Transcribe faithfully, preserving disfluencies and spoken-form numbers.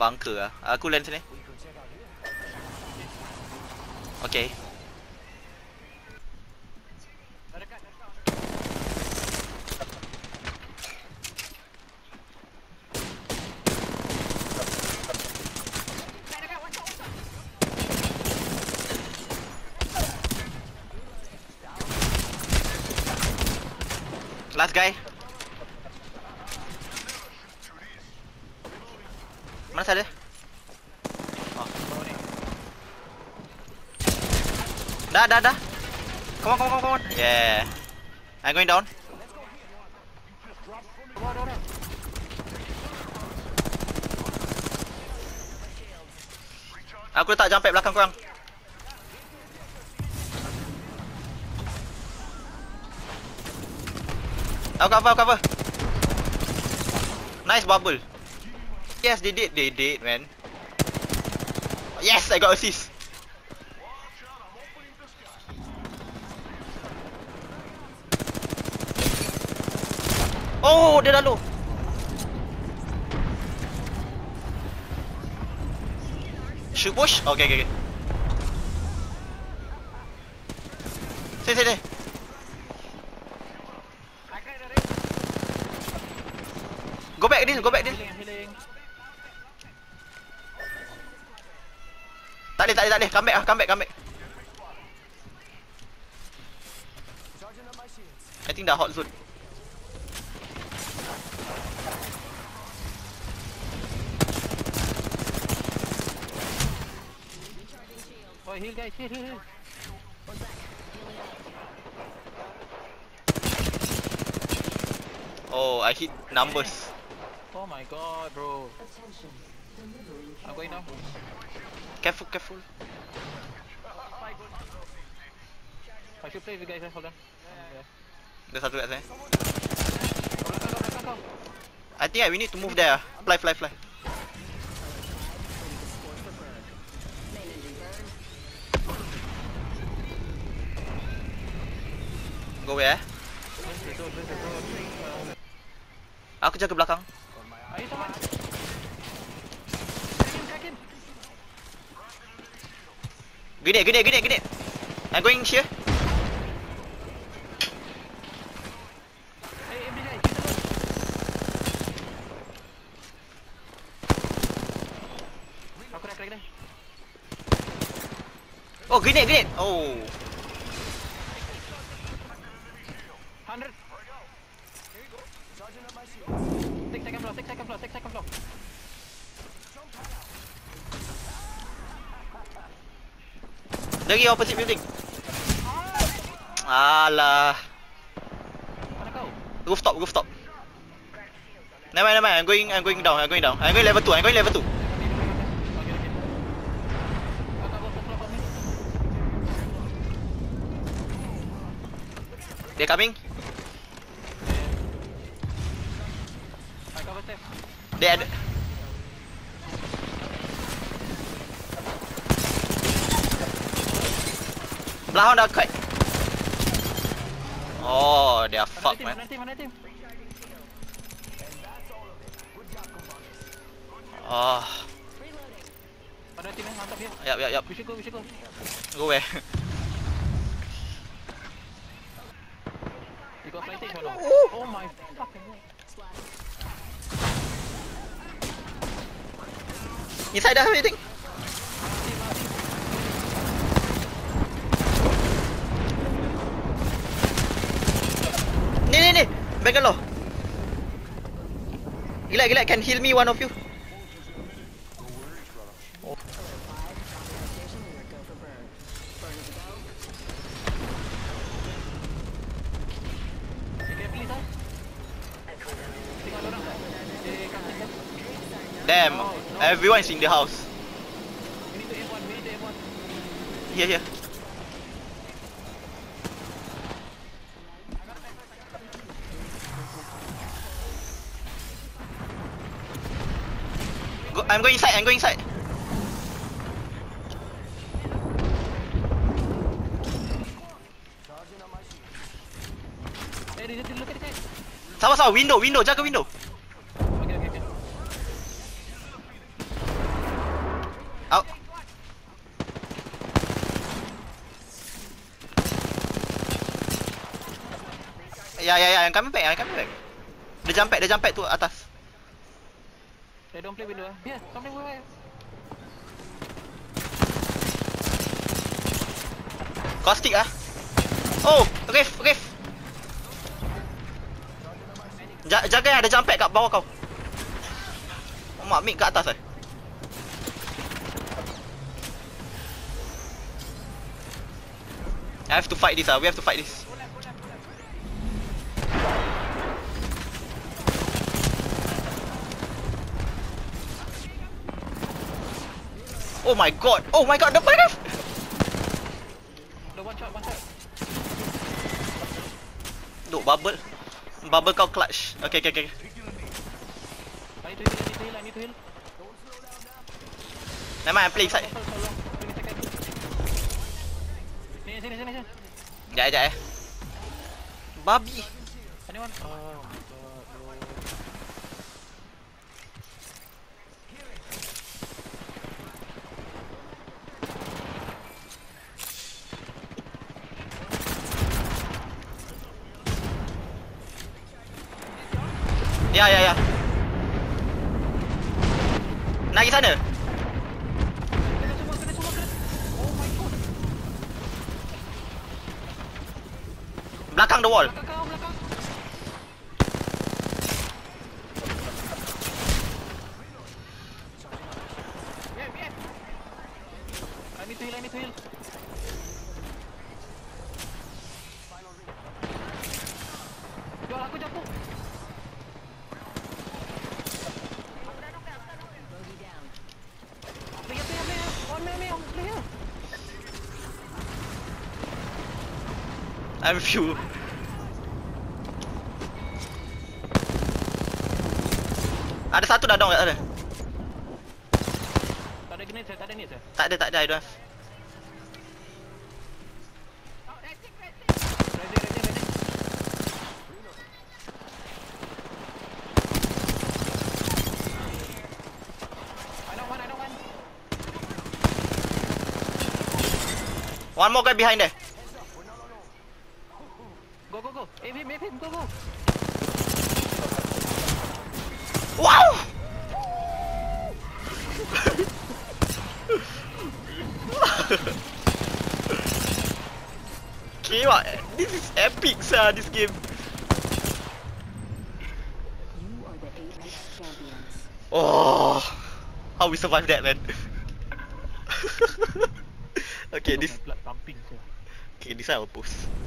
bunker lah. Aku land sini. Okay. Last guy. Mana saya? Oh. Dah, dah, dah. Come on, come on, come on. Yeah. I'm going down. Aku letak jump pad belakang korang. Aku cover, aku cover. Nice bubble. Yes, they did, they did, man. Yes, I got assist. Oh, dia dah low. Shoot push? Okay, okay, okay. Sini, sini. Go back, Adil, go back, Adil. Tak boleh, tak boleh, tak boleh. Come back, come back, come back. I think dah hot zone. Oh, heal guys, heal, heal, heal. Oh, I hit numbers. Oh my god, bro. I'm going now. Careful, careful. I should play with you guys, hold on. Ada satu kat sana. I think we need to move there. Fly, fly, fly. Go where? Aku jaga belakang. Ayo teman. Grenade, grenade, grenade, grenade. I'm going here. Hey, every guy, aku nak crack dah. Oh, grenade, grenade. Oh. one hundred. Take second floor, take second floor, take second floor. Dari opposite building. Alah. Mana kau? Rooftop, rooftop. Never mind, never mind. I'm going, I'm going down. I'm going down. I'm going level two. I'm going level two. Okay, okay. Kau cover first floor for me. They're coming. I cover stairs. They ada. Belakang dah cut. Oh, they are fucked, man. Mana team, mana team? Oh. Mana team eh? Mantap ya. Yap, yap, yap. We should go, we should go. Go where? You got flight stage or no? Oh my fucking god. Inside dah everything. Ni ni ni. Bangalore. Gila gila, can heal me one of you? Oh. Damn, everyone's in the house. We need to aim one, we need to aim one. Here here. Go, I'm going inside, I'm going inside. Hey, did you look at it? Sama sama, window, window, jaga window. Okay, okay, okay. Ya ya ya, I'm coming back, I'm coming back. Dia jump pad, dia jump pad tu atas. They don't play window. ah. Yeah, come in, wait, wait. Caustic ah. Oh, Riff, Riff. Ja jaga ada jump pad kat bawah kau. Oh, mak mid kat atas eh. I have to fight this ah, we have to fight this. Oh my god, oh my god, depan Riff. The one shot, one shot. Duk bubble. Bubble kau clutch. Okay, okay, okay. I need to heal, I need to heal, I need to heal. Never mind, I play inside. So long, twenty seconds. Sini, sini, sini, sini. Sekejap, sekejap eh. Babi. Anyone? Oh my god, bro. Ya, ya, ya. Nak pergi sana? Kena semua, kena semua, kena. Oh my god. Belakang the wall. Belakang kau, belakang. Yeah, yeah. I need to heal, I need to heal. Jual aku jatuh. Player, player, player. One man, man, player. I'm few. Ada satu dah down kat sana. Tak ada grenade, saya. Tak ada grenade, saya. Tak ada, tak ada, I don't have. Ready, ready, ready. I know one, I know one. One more guy behind there. Go, go, go. Aim him, aim him, go, go. Wow! Okay, what? This is epic, sir, this game. You are the Apex champions. Oh, how we survive that, man? Okay, this. Blood pumping, sir. Okay, this one I will post.